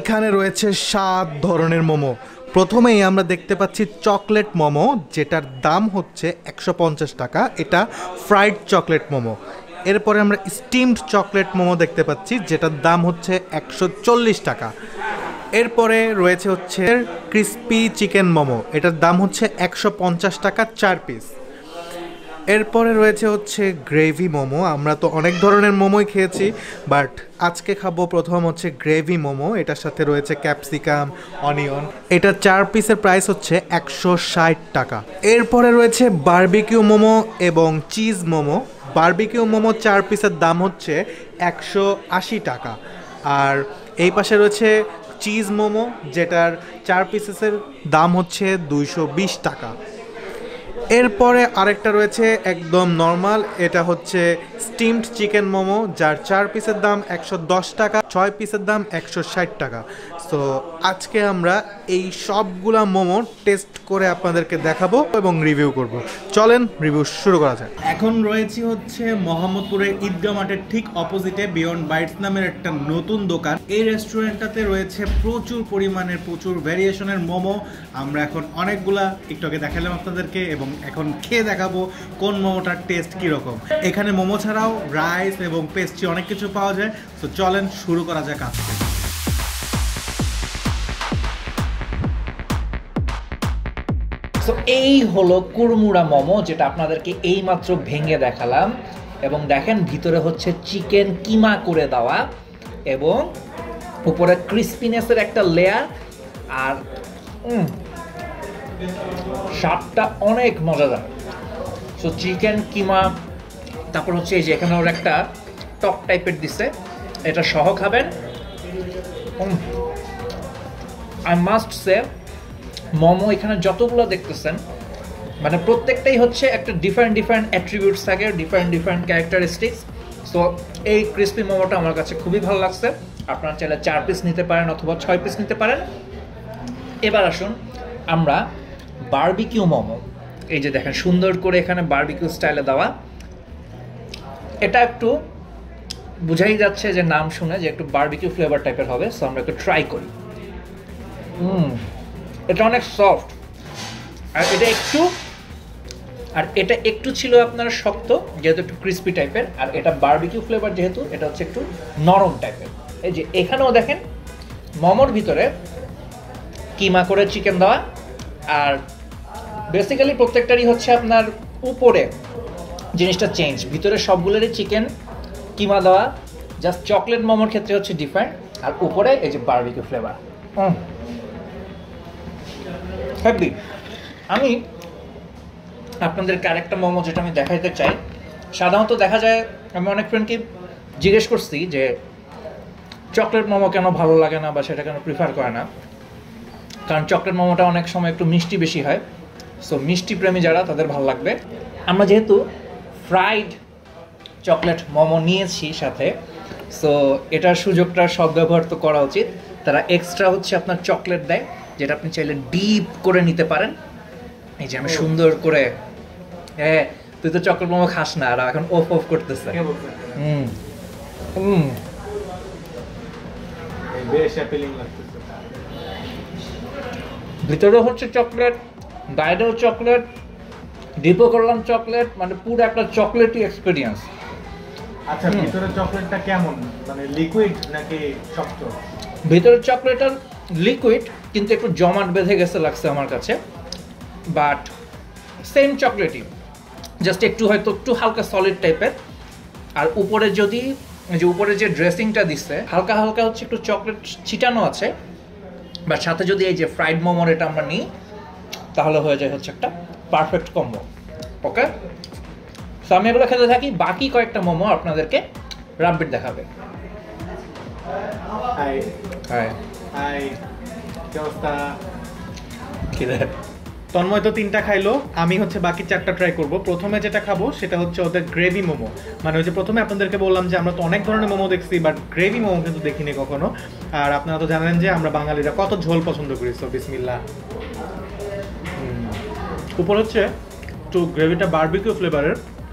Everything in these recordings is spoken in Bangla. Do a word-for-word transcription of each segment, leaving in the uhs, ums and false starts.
এইখানে রয়েছে সাত ধরনের মোমো। প্রথমেই আমরা দেখতে পাচ্ছি চকলেট মোমো, যেটার দাম হচ্ছে একশো পঞ্চাশ টাকা। এটা ফ্রাইড চকলেট মোমো। এরপরে আমরা স্টিমড চকলেট মোমো দেখতে পাচ্ছি, যেটার দাম হচ্ছে একশো চল্লিশ টাকা। এরপরে রয়েছে হচ্ছে ক্রিস্পি চিকেন মোমো, এটার দাম হচ্ছে একশো পঞ্চাশ টাকা চার পিস। এরপরে রয়েছে হচ্ছে গ্রেভি মোমো। আমরা তো অনেক ধরনের মোমোই খেয়েছি, বাট আজকে খাবো প্রথম হচ্ছে গ্রেভি মোমো। এটার সাথে রয়েছে ক্যাপসিকাম, অনিয়ন। এটা চার পিসের প্রাইস হচ্ছে একশো ষাট টাকা। এরপরে রয়েছে বারবিকিউ মোমো এবং চিজ মোমো। বারবিকিউ মোমো চার পিসের দাম হচ্ছে একশো আশি টাকা। আর এই পাশে রয়েছে চিজ মোমো, যেটার চার পিসের দাম হচ্ছে দুইশো বিশ টাকা। এরপরে আরেকটা রয়েছে একদম নর্মাল, এটা হচ্ছে স্টিমড চিকেন মোমো, যার চার পিসের দাম একশো দশ টাকা, ছয় পিসের দাম একশো ষাট টাকা। সো আজকে আমরা এই সবগুলা মোমো টেস্ট করে আপনাদেরকে দেখাবো এবং রিভিউ করব। চলেন রিভিউ শুরু করা যায়। এখন রয়েছি হচ্ছে মোহাম্মদপুরের ঈদগাহ মাঠের ঠিক অপোজিটে বিয়ন্ড বাইটস নামের একটা নতুন দোকান। এই রেস্টুরেন্টটাতে রয়েছে প্রচুর পরিমাণের প্রচুর ভ্যারিয়েশনের মোমো। আমরা এখন অনেকগুলা একটু আগে দেখালাম আপনাদেরকে, এবং এখন খেয়ে দেখাবো কোন মোমোটার টেস্ট কীরকম। এখানে মোমো ছাড়াও রাইস এবং পেস্ট্রি অনেক কিছু পাওয়া যায়। তো চলেন শুরু করা যাক আজকে। তো এই হলো কুড়মুড়া মোমো, যেটা আপনাদেরকে এইমাত্র ভেঙে দেখালাম। এবং দেখেন ভিতরে হচ্ছে চিকেন কিমা করে দেওয়া, এবং উপরে ক্রিস্পিনেসের একটা লেয়ার। আর স্বাদটা অনেক মজাদার। সো চিকেন কিমা, তারপর হচ্ছে এই যে এখানে ওর একটা টক টাইপের দিছে, এটা সহ খাবেন। আই মাস্ট সে মোমো এখানে যতগুলো দেখতেছেন, মানে প্রত্যেকটাই হচ্ছে একটা ডিফারেন্ট ডিফারেন্ট অ্যাট্রিবিউটস থাকে, ডিফারেন্ট ডিফারেন্ট ক্যারেক্টারিস্টিক্স। সো এই ক্রিস্পি মোমোটা আমার কাছে খুবই ভালো লাগছে। আপনারা চাইলে চার পিস নিতে পারেন অথবা ছয় পিস নিতে পারেন। এবার আসুন আমরা বারবিকিউ মোমো, এই যে দেখেন সুন্দর করে এখানে বারবিকিউ স্টাইলে দেওয়া। এটা একটু বোঝাই যাচ্ছে যে নাম শুনে যে একটু বারবিকিউ ফ্লেভার টাইপের হবে। সো আমরা একটু ট্রাই করি। হুম এটা অনেক সফট, আর এটা একটু আর এটা একটু ছিল আপনার শক্ত, যেহেতু একটু ক্রিস্পি টাইপের। আর এটা বারবিকিউ ফ্লেভার যেহেতু, এটা হচ্ছে একটু নরম টাইপের। এই যে এখানেও দেখেন মোমোর ভিতরে কিমা করে চিকেন দেওয়া, আর বেসিক্যালি প্রত্যেকটারই হচ্ছে আপনার উপরে জিনিসটা চেঞ্জ, ভিতরে সবগুলোরই চিকেন কিমা দেওয়া। জাস্ট চকলেট মোমোর ক্ষেত্রে হচ্ছে ডিফারেন্ট, আর উপরে এই যে বারবিকিউ ফ্লেভার। হুম হ্যাপি। আমি আপনাদেরকে আরেকটা মোমো যেটা আমি দেখাইতে চাই। সাধারণত দেখা যায়, আমি অনেক ফ্রেন্ডকে জিজ্ঞেস করছি যে চকলেট মোমো কেন ভালো লাগে না বা সেটা কেন প্রিফার করে না, কারণ চকলেট মোমোটা অনেক সময় একটু মিষ্টি বেশি হয়। সো মিষ্টি প্রেমী যারা, তাদের ভালো লাগবে। আমরা যেহেতু ফ্রাইড চকলেট মোমো নিয়েছি সাথে, সো এটার সুযোগটা সদ্ব্যবহার তো করা উচিত। তারা এক্সট্রা হচ্ছে আপনার চকলেট দেয়, যেটা আপনি চাইলে ডিপ করে নিতে পারেন। এই যে আমি সুন্দর করে, হ্যাঁ তুই তো চকলেট মোমো খাস না, আর এখন অফ অফ করতেছে। হুম হুম বেশ অ্যাপিলিং লাগতেছে। ভিতরে হচ্ছে চকলেট, বাইরেও চকলেট, ডিপও করলাম চকলেট, মানে পুরো একটা চকলেটই এক্সপেরিয়েন্স। আচ্ছা, ভিতরে চকলেটটা কেমন, মানে লিকুইড নাকি শক্ত? ভিতরে চকলেটটা লিকুইড, কিন্তু একটু জমাট বেঁধে গেছে লাগছে আমার কাছে। বাট সেম চকলেটই, জাস্ট একটু হয়তো একটু হালকা সলিড টাইপের। আর উপরে যদি যে উপরে যে ড্রেসিংটা দিচ্ছে, হালকা হালকা হচ্ছে একটু চকলেট ছিটানো আছে। বাট সাথে যদি এই যে ফ্রাইড মোমোর এটা আমরা নিই, তাহলে হয়ে যায় হচ্ছে একটা পারফেক্ট কম্বো। ওকে, সো আমি এগুলো খেতে থাকি। বাকি কয়েকটা মোমো আপনাদেরকে রাব্বির দেখাবে। হাই হাই হাই, কি অবস্থা? কি রে? তন্ময় তো তিনটা খাইলো, আমি হচ্ছে বাকি চারটা ট্রাই করব। প্রথমে যেটা খাবো সেটা হচ্ছে ওদের গ্রেভি মোমো। মানে ওই যে প্রথমে আপনাদেরকে বললাম যে আমরা তো অনেক ধরনের মোমো দেখছি, বাট গ্রেভি মোমো কিন্তু দেখিনি কখনো। আর আপনারা তো জানেন যে আমরা বাঙালিরা কত ঝোল পছন্দ করি। সো বিসমিল্লাহ। উপর হচ্ছে একটু গ্রেভিটা বারবিকিউ ফ্লেভারের,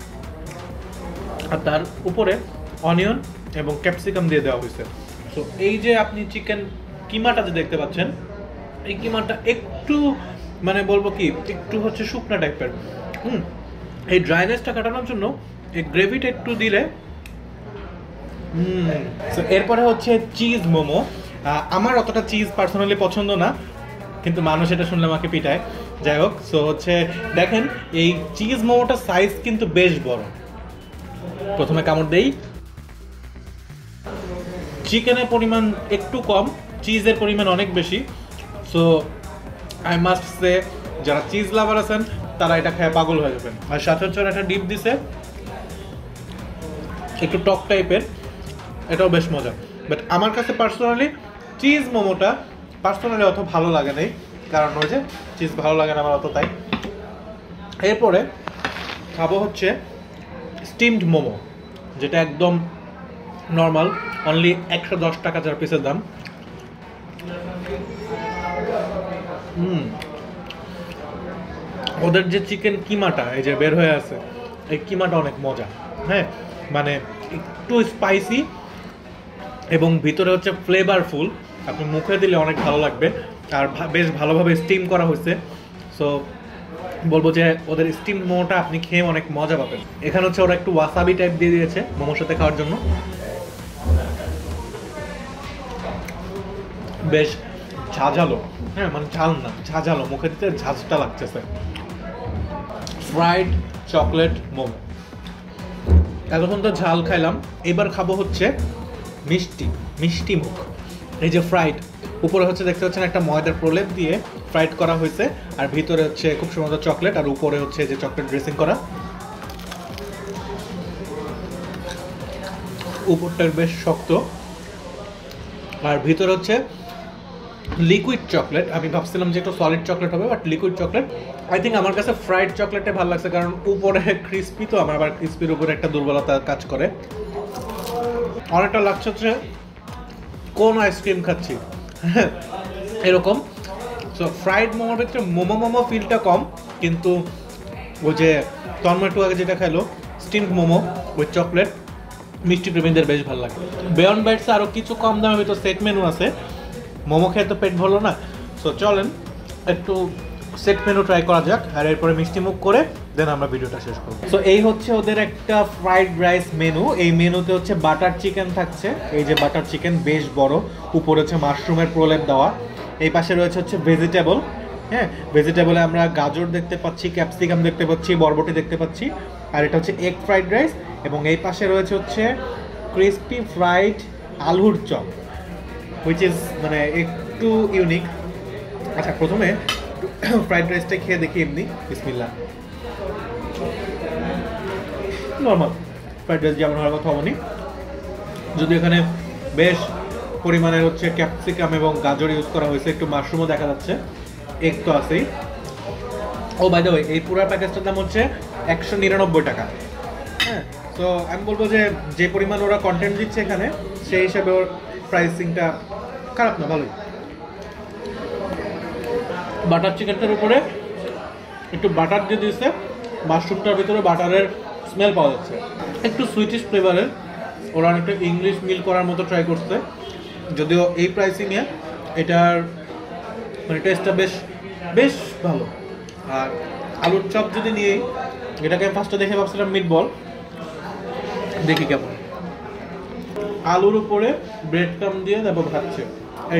আর তার উপরে অনিয়ন এবং ক্যাপসিকাম দিয়ে দেওয়া হয়েছে। সো এই যে আপনি চিকেন কিমাটা যে দেখতে পাচ্ছেন, এই কিমাটা একটু মানে বলবো কি একটু হচ্ছে শুকনা টাইপের। হুম, এই ড্রাইনেসটা কাটানোর জন্য এই গ্রেভিটা একটু দিলে। হুম, সো এরপরে হচ্ছে চিজ মোমো। আমার অতটা চিজ পার্সোনালি পছন্দ না, কিন্তু মানুষ এটা শুনলে আমাকে পিটায়। যাই হোক, সো হচ্ছে দেখেন এই চিজ মোমোটার সাইজ কিন্তু বেশ বড়। প্রথমে কামড় দেই, চিকেনের পরিমাণ একটু কম, চিজের পরিমাণ অনেক বেশি। সো আই মাস্ট সে যারা চিজ লাভার আছেন তারা এটা খেয়ে পাগল হয়ে যাবেন। আর সাথে হচ্ছে একটা ডিপ দিছে একটু টক টাইপের, এটাও বেশ মজা। বাট আমার কাছে পার্সোনালি চিজ মোমোটা পার্সোনালি অত ভালো লাগে নাই, কারণ ওই যে চিজ ভালো লাগে না আমার অত, তাই। এরপরে খাবো হচ্ছে স্টিমড মোমো, যেটা একদম নর্মাল, অনলি একশো দশ টাকা চার পিসের দাম। হুম, ওদের যে চিকেন কিমাটা এই যে বের হয়ে আছে, এই কিমাটা অনেক মজা। হ্যাঁ, মানে একটু স্পাইসি এবং ভিতরে হচ্ছে ফ্লেভারফুল, আপনি মুখে দিলে অনেক ভালো লাগবে। আর বেশ ভালোভাবে স্টিম করা হয়েছে। সো বলবো যে ওদের স্টিম মোমোটা আপনি খেয়ে অনেক মজা পাবেন। এখানে হচ্ছে ওরা একটু ওয়াসাবি টাইপ দিয়ে দিয়েছে মোমোর সাথে খাওয়ার জন্য, বেশ ঝাঁঝালো। হ্যাঁ, মানে ঝাল না, ঝাঁঝালো, মুখে দিতে ঝাঁঝটা লাগতেছে। ফ্রাইড চকলেট মোমো, এতক্ষণ তো ঝাল খাইলাম, এবার খাবো হচ্ছে মিষ্টি মিষ্টি মুখ। এই যে ফ্রাইড, উপরে হচ্ছে দেখতে পাচ্ছেন একটা ময়দার প্রলেপ দিয়ে ফ্রাইড করা হয়েছে, আর ভিতরে হচ্ছে খুব সুন্দর চকলেট, আর উপরে হচ্ছে যে চকলেট ড্রেসিং করা। উপরটা বেশ শক্ত, আর ভিতরে হচ্ছে লিকুইড চকলেট। আমি ভাবছিলাম যে একটু সলিড চকলেট হবে, but liquid chocolate. I think আমার কাছে ফ্রাইড চকলেটে ভালো লাগছে, কারণ উপরে ক্রিস্পি, তো আমার আবার ক্রিস্পির উপরে একটা দুর্বলতা কাজ করে। অনেকটা লাগছে হচ্ছে কোন আইসক্রিম খাচ্ছি এরকম। সো ফ্রাইড মোমোর ভিতরে মোমো মোমো ফিলটা কম, কিন্তু ওই যে তন্ময় একটু আগে যেটা খাইলো স্টিমড মোমো উইথ চকলেট, মিষ্টি প্রেমীদের বেশ ভালো লাগে। বিয়ন্ড বাইটসে আরও কিছু কম দামের ভিতর সেট মেনু আছে। মোমো খেয়ে তো পেট ভরলো না, সো চলেন একটু সেট মেনু ট্রাই করা যাক, আর এরপরে মিষ্টি মুখ করে দেন আমরা ভিডিওটা শেষ করব। সো এই হচ্ছে ওদের একটা ফ্রাইড রাইস মেনু। এই মেনুতে হচ্ছে বাটার চিকেন থাকছে, এই যে বাটার চিকেন বেশ বড়, উপরে হচ্ছে মাশরুমের প্রলেপ দেওয়া। এই পাশে রয়েছে হচ্ছে ভেজিটেবল। হ্যাঁ, ভেজিটেবলে আমরা গাজর দেখতে পাচ্ছি, ক্যাপসিকাম দেখতে পাচ্ছি, বরবটি দেখতে পাচ্ছি, আর এটা হচ্ছে এগ ফ্রাইড রাইস। এবং এই পাশে রয়েছে হচ্ছে ক্রিস্পি ফ্রাইড আলুর চপ, হুইচ ইজ মানে একটু ইউনিক। আচ্ছা, প্রথমে ফ্রাইড রাইসটা খেয়ে দেখি এমনি, বিসমিল্লাহ। নর্মাল ফ্রাইড রাইস যেমন হওয়ার কথা হয়নি, যদি এখানে বেশ পরিমাণের হচ্ছে ক্যাপসিকাম এবং গাজর ইউজ করা হয়েছে, একটু মাশরুমও দেখা যাচ্ছে, এগ তো আছেই। ও বাই দ্য ওয়ে, এই পুরো প্যাকেজটার দাম হচ্ছে একশো নিরানব্বই টাকা। হ্যাঁ, তো আমি বলবো যে যে পরিমাণ ওরা কন্টেন্ট দিচ্ছে এখানে, সেই হিসাবে ওর প্রাইসিংটা খারাপ না, ভালোই। বাটার চিকেনটার উপরে একটু বাটার দিয়ে দিয়েছে, মাশরুমটার ভিতরে বাটারের স্মেল পাওয়া যাচ্ছে, একটু সুইটিশ ফ্লেভারের। ওরা অনেকটা ইংলিশ মিল করার মতো ট্রাই করছে, যদিও এই প্রাইসিংয়ে এটার মানে টেস্টটা বেশ বেশ ভালো। আর আলুর চপ যদি নিয়েই, এটাকে ফার্স্টে দেখে ভাবছিলাম মিট বল, দেখি কেমন। আলুর উপরে ব্রেড ক্রাম দিয়ে তারপর খাচ্ছে, এই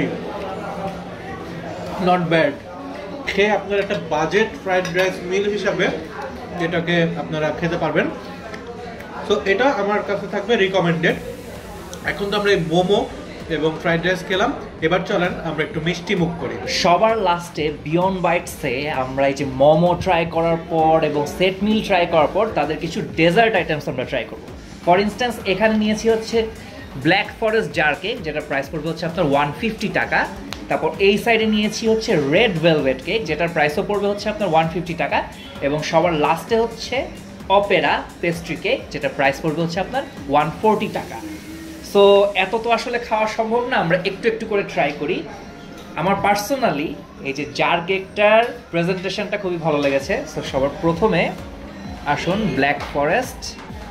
নট ব্যাড। খেয়ে আপনার একটা বাজেট ফ্রাইড রাইস মিল হিসাবে এটাকে আপনারা খেতে পারবেন। তো এটা আমার কাছে থাকবে রিকমেন্ডেড। এখন তো আমরা এই মোমো এবং ফ্রাইড রাইস খেলাম, এবার চলেন আমরা একটু মিষ্টি মুখ করি। সবার লাস্টে বিয়ন্ড বাইটসে আমরা এই যে মোমো ট্রাই করার পর এবং সেট মিল ট্রাই করার পর তাদের কিছু ডেজার্ট আইটেমস আমরা ট্রাই করব। ফর ইনস্ট্যান্স এখানে নিয়েছি হচ্ছে ব্ল্যাক ফরেস্ট জার কেক, যেটা প্রাইস পড়বে হচ্ছে আপনার ওয়ান ফিফটি টাকা। তারপর এই সাইডে নিয়েছি হচ্ছে রেড ভেলভেট কেক, যেটার প্রাইসও পড়বে হচ্ছে আপনার ওয়ান ফিফটি টাকা। এবং সবার লাস্টে হচ্ছে অপেরা পেস্ট্রি কেক, যেটা প্রাইস পড়বে হচ্ছে আপনার ওয়ান ফোরটি টাকা। সো এত তো আসলে খাওয়া সম্ভব না, আমরা একটু একটু করে ট্রাই করি। আমার পার্সোনালি এই যে জার কেকটার প্রেজেন্টেশনটা খুবই ভালো লেগেছে। সো সবার প্রথমে আসুন ব্ল্যাক ফরেস্ট,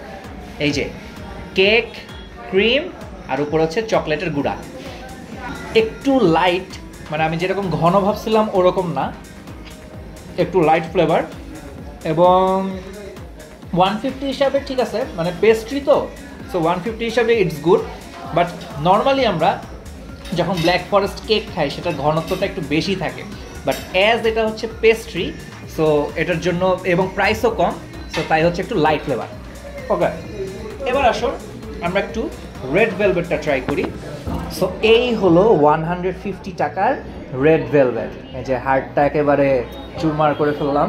এই যে কেক, ক্রিম আর উপর হচ্ছে চকলেটের গুঁড়া, একটু লাইট, মানে আমি যেরকম ঘন ভাবছিলাম ওরকম না, একটু লাইট ফ্লেভার। এবং ওয়ান ফিফটি হিসাবে ঠিক আছে, মানে পেস্ট্রি তো, সো ওয়ান ফিফটি হিসাবে ইটস গুড। বাট নর্মালি আমরা যখন ব্ল্যাক ফরেস্ট কেক খাই সেটার ঘনত্বটা একটু বেশি থাকে, বাট অ্যাজ এটা হচ্ছে পেস্ট্রি, সো এটার জন্য এবং প্রাইসও কম, সো তাই হচ্ছে একটু লাইট ফ্লেভার। ওকে, এবার আসুন আমরা একটু রেড ভেলভেটটা ট্রাই করি। সো এই হলো ওয়ান হান্ড্রেড ফিফটি টাকার রেড ভেলভেট। এই যে হার্টটা একেবারে চুরমার করে ফেললাম।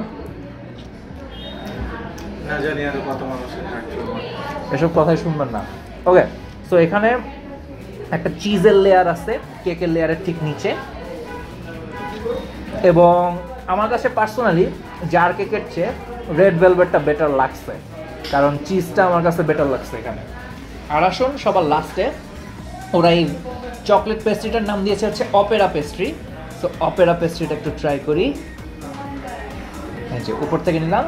না জানি আর কত মানুষের হার্ট চুরমার, এসব কথাই শুনবেন না। ওকে, সো এখানে একটা চিজের লেয়ার আছে কেকের লেয়ারের ঠিক নিচে, এবং আমার কাছে পার্সোনালি জার কেকের চেয়ে রেড ভেলভেটটা বেটার লাগছে, কারণ চিজটা আমার কাছে বেটার লাগছে এখানে। আর আসুন সবার লাস্টে, ওরা এই চকলেট পেস্ট্রিটার নাম দিয়েছে হচ্ছে অপেরা পেস্ট্রি। সো অপেরা পেস্ট্রিটা একটু ট্রাই করি। এই যে উপর থেকে নিলাম,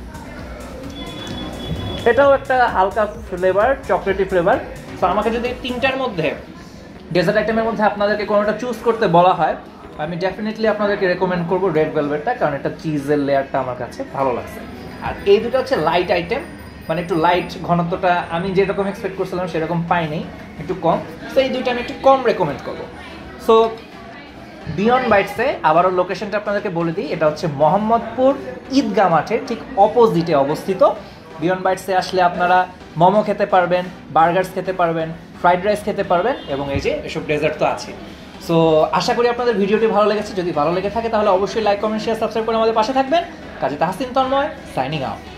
এটাও একটা হালকা ফ্লেভার, চকলেটি ফ্লেভার। সো আমাকে যদি তিনটার মধ্যে ডেজার্ট আইটেমের মধ্যে আপনাদেরকে কোনোটা চুজ করতে বলা হয়, আমি ডেফিনেটলি আপনাদেরকে রেকমেন্ড করবো রেড ভেলভেটটা, কারণ এটা চিজের লেয়ারটা আমার কাছে ভালো লাগছে। আর এই দুটো হচ্ছে লাইট আইটেম, মানে একটু লাইট, ঘনত্বটা আমি যেরকম এক্সপেক্ট করছিলাম সেরকম পাইনি, একটু কম। সো এই দুইটা আমি একটু কম রেকমেন্ড করবো। সো বিয়ন্ড বাইটসে আবারও লোকেশনটা আপনাদেরকে বলে দিই, এটা হচ্ছে মোহাম্মদপুর ঈদগাহ মাঠের ঠিক অপোজিটে অবস্থিত। বিয়ন্ড বাইটসে আসলে আপনারা মোমো খেতে পারবেন, বার্গার্স খেতে পারবেন, ফ্রাইড রাইস খেতে পারবেন, এবং এই যে এসব ডেজার্ট তো আছে। সো আশা করি আপনাদের ভিডিওটি ভালো লেগেছে। যদি ভালো লেগে থাকে তাহলে অবশ্যই লাইক, কমেন্ট, শেয়ার, সাবস্ক্রাইব করে আমাদের পাশে থাকবেন। Kazi Tahsin, Tanmoy, signing out.